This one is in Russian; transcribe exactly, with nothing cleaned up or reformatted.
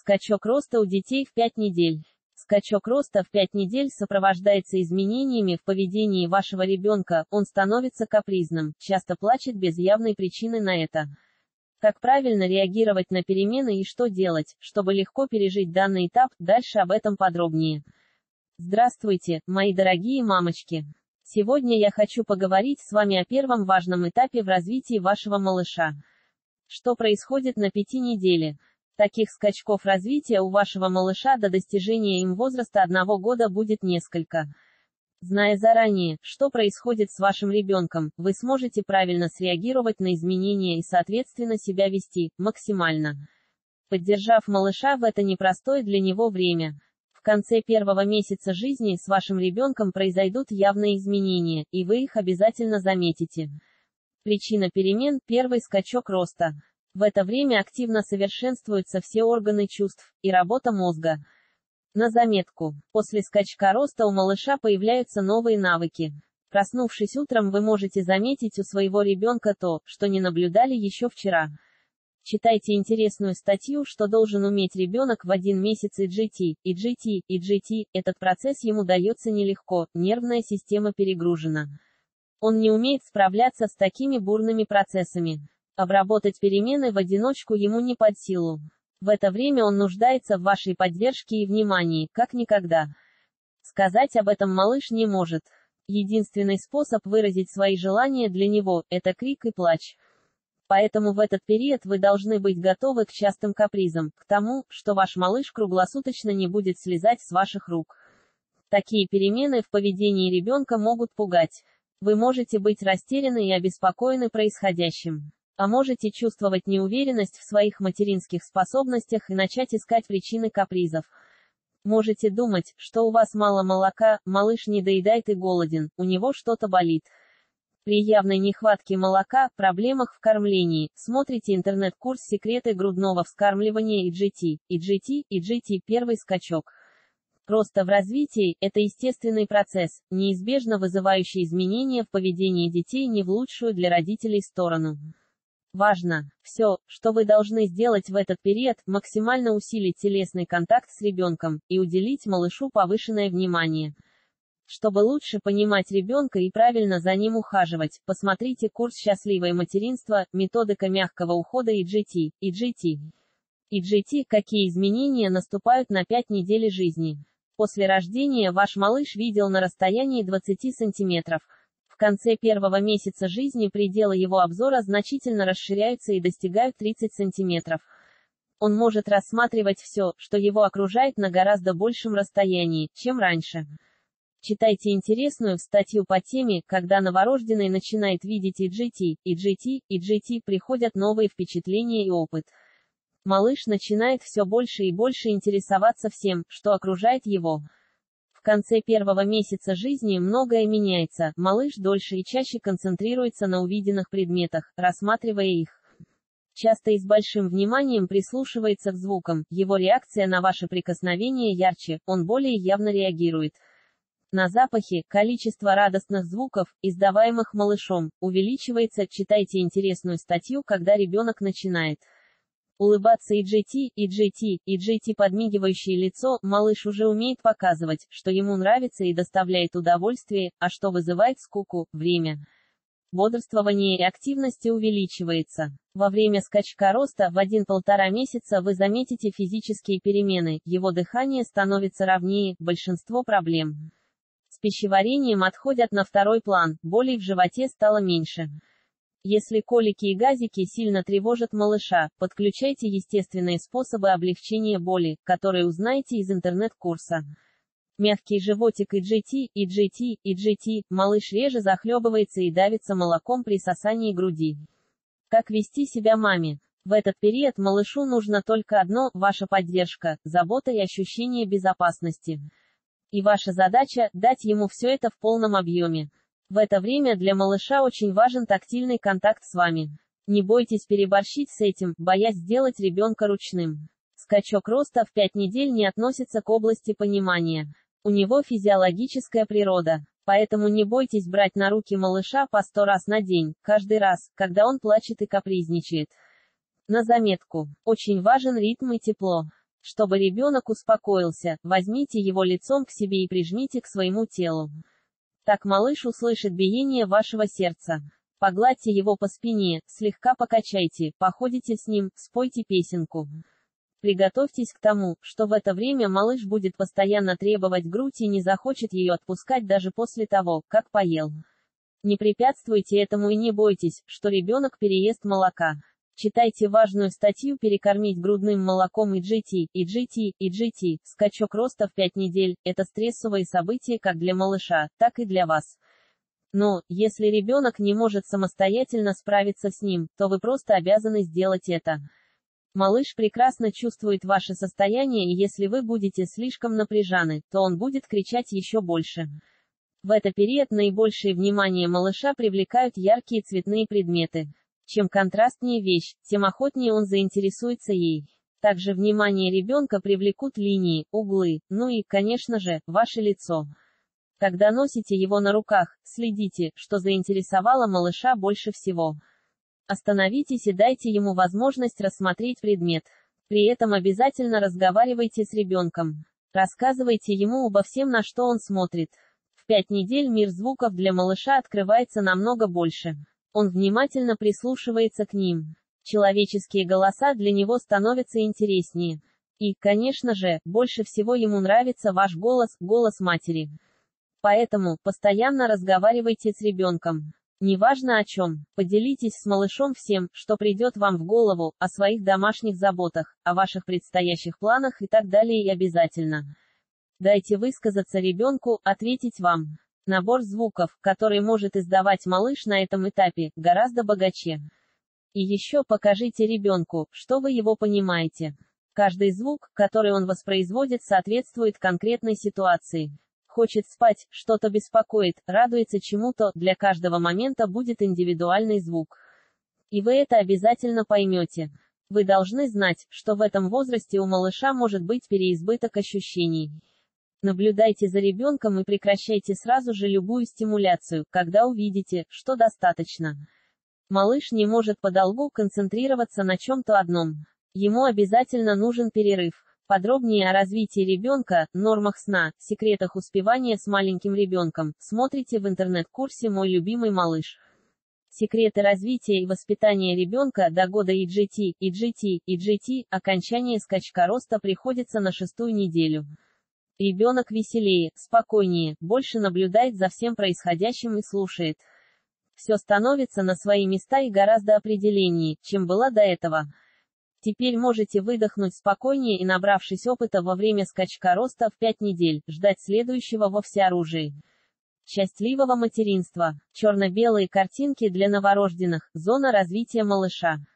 Скачок роста у детей в пять недель. Скачок роста в пять недель сопровождается изменениями в поведении вашего ребенка, он становится капризным, часто плачет без явной причины на это. Как правильно реагировать на перемены и что делать, чтобы легко пережить данный этап, дальше об этом подробнее. Здравствуйте, мои дорогие мамочки! Сегодня я хочу поговорить с вами о первом важном этапе в развитии вашего малыша. Что происходит на пяти неделе? Таких скачков развития у вашего малыша до достижения им возраста одного года будет несколько. Зная заранее, что происходит с вашим ребенком, вы сможете правильно среагировать на изменения и соответственно себя вести, максимально. Поддержав малыша в это непростое для него время. В конце первого месяца жизни с вашим ребенком произойдут явные изменения, и вы их обязательно заметите. Причина перемен – первый скачок роста. В это время активно совершенствуются все органы чувств и работа мозга. На заметку. После скачка роста у малыша появляются новые навыки. Проснувшись утром, вы можете заметить у своего ребенка то, что не наблюдали еще вчера. Читайте интересную статью, что должен уметь ребенок в один месяц и джи ти, и джи ти, и джи ти. Этот процесс ему дается нелегко, нервная система перегружена. Он не умеет справляться с такими бурными процессами. Обработать перемены в одиночку ему не под силу. В это время он нуждается в вашей поддержке и внимании, как никогда. Сказать об этом малыш не может. Единственный способ выразить свои желания для него – это крик и плач. Поэтому в этот период вы должны быть готовы к частым капризам, к тому, что ваш малыш круглосуточно не будет слезать с ваших рук. Такие перемены в поведении ребенка могут пугать. Вы можете быть растеряны и обеспокоены происходящим. А можете чувствовать неуверенность в своих материнских способностях и начать искать причины капризов. Можете думать, что у вас мало молока, малыш не доедает и голоден, у него что-то болит. При явной нехватке молока, проблемах в кормлении, смотрите интернет-курс «Секреты грудного вскармливания» и джи ти, и джи ти, и джи ти первый скачок. Роста в развитии – это естественный процесс, неизбежно вызывающий изменения в поведении детей не в лучшую для родителей сторону. Важно! Все, что вы должны сделать в этот период, максимально усилить телесный контакт с ребенком, и уделить малышу повышенное внимание. Чтобы лучше понимать ребенка и правильно за ним ухаживать, посмотрите курс «Счастливое материнство. Методика мягкого ухода» и джи ти, и джи ти. и джи ти, какие изменения наступают на пять недель жизни. После рождения ваш малыш видел на расстоянии двадцати сантиметров. В конце первого месяца жизни пределы его обзора значительно расширяются и достигают тридцати сантиметров. Он может рассматривать все, что его окружает на гораздо большем расстоянии, чем раньше. Читайте интересную статью по теме, когда новорожденный начинает видеть и джи ти, и джи ти, и джи ти, приходят новые впечатления и опыт. Малыш начинает все больше и больше интересоваться всем, что окружает его. В конце первого месяца жизни многое меняется, малыш дольше и чаще концентрируется на увиденных предметах, рассматривая их. Часто и с большим вниманием прислушивается к звукам, его реакция на ваше прикосновение ярче, он более явно реагирует. На запахи, количество радостных звуков, издаваемых малышом, увеличивается. Читайте интересную статью, когда ребенок начинает улыбаться и джи ти, и джи ти, и джи ти подмигивающее лицо, малыш уже умеет показывать, что ему нравится и доставляет удовольствие, а что вызывает скуку, время. Бодрствование и активности увеличивается. Во время скачка роста в один-полтора месяца вы заметите физические перемены, его дыхание становится ровнее, большинство проблем с пищеварением отходят на второй план, болей в животе стало меньше. Если колики и газики сильно тревожат малыша, подключайте естественные способы облегчения боли, которые узнаете из интернет-курса. Мягкий животик и джи ти, и джи ти, и джи ти, малыш реже захлебывается и давится молоком при сосании груди. Как вести себя маме? В этот период малышу нужно только одно – ваша поддержка, забота и ощущение безопасности. И ваша задача – дать ему все это в полном объеме. В это время для малыша очень важен тактильный контакт с вами. Не бойтесь переборщить с этим, боясь сделать ребенка ручным. Скачок роста в пять недель не относится к области понимания. У него физиологическая природа. Поэтому не бойтесь брать на руки малыша по сто раз на день, каждый раз, когда он плачет и капризничает. На заметку. Очень важен ритм и тепло. Чтобы ребенок успокоился, возьмите его лицом к себе и прижмите к своему телу. Так малыш услышит биение вашего сердца. Погладьте его по спине, слегка покачайте, походите с ним, спойте песенку. Приготовьтесь к тому, что в это время малыш будет постоянно требовать грудь и не захочет ее отпускать даже после того, как поел. Не препятствуйте этому и не бойтесь, что ребенок переест молока. Читайте важную статью «Перекормить грудным молоком и джи ти, и джи ти, и джи ти. Скачок роста в пять недель» – это стрессовые события как для малыша, так и для вас. Но, если ребенок не может самостоятельно справиться с ним, то вы просто обязаны сделать это. Малыш прекрасно чувствует ваше состояние, и если вы будете слишком напряжены, то он будет кричать еще больше. В этот период наибольшее внимание малыша привлекают яркие цветные предметы. Чем контрастнее вещь, тем охотнее он заинтересуется ей. Также внимание ребенка привлекут линии, углы, ну и, конечно же, ваше лицо. Когда носите его на руках, следите, что заинтересовало малыша больше всего. Остановитесь и дайте ему возможность рассмотреть предмет. При этом обязательно разговаривайте с ребенком. Рассказывайте ему обо всем, на что он смотрит. В пять недель мир звуков для малыша открывается намного больше. Он внимательно прислушивается к ним. Человеческие голоса для него становятся интереснее. И, конечно же, больше всего ему нравится ваш голос, голос матери. Поэтому, постоянно разговаривайте с ребенком. Неважно о чем, поделитесь с малышом всем, что придет вам в голову, о своих домашних заботах, о ваших предстоящих планах и так далее, и обязательно дайте высказаться ребенку, ответить вам. Набор звуков, который может издавать малыш на этом этапе, гораздо богаче. И еще покажите ребенку, что вы его понимаете. Каждый звук, который он воспроизводит, соответствует конкретной ситуации. Хочет спать, что-то беспокоит, радуется чему-то, для каждого момента будет индивидуальный звук. И вы это обязательно поймете. Вы должны знать, что в этом возрасте у малыша может быть переизбыток ощущений. Наблюдайте за ребенком и прекращайте сразу же любую стимуляцию, когда увидите, что достаточно. Малыш не может подолгу концентрироваться на чем-то одном. Ему обязательно нужен перерыв. Подробнее о развитии ребенка, нормах сна, секретах успевания с маленьким ребенком, смотрите в интернет-курсе «Мой любимый малыш». Секреты развития и воспитания ребенка до года и джи ти, и джи ти, и джи ти, окончание скачка роста приходится на шестую неделю. Ребенок веселее, спокойнее, больше наблюдает за всем происходящим и слушает. Все становится на свои места и гораздо определеннее, чем было до этого. Теперь можете выдохнуть спокойнее и, набравшись опыта во время скачка роста в пять недель, ждать следующего во всеоружии. Счастливого материнства. Черно-белые картинки для новорожденных. Зона развития малыша.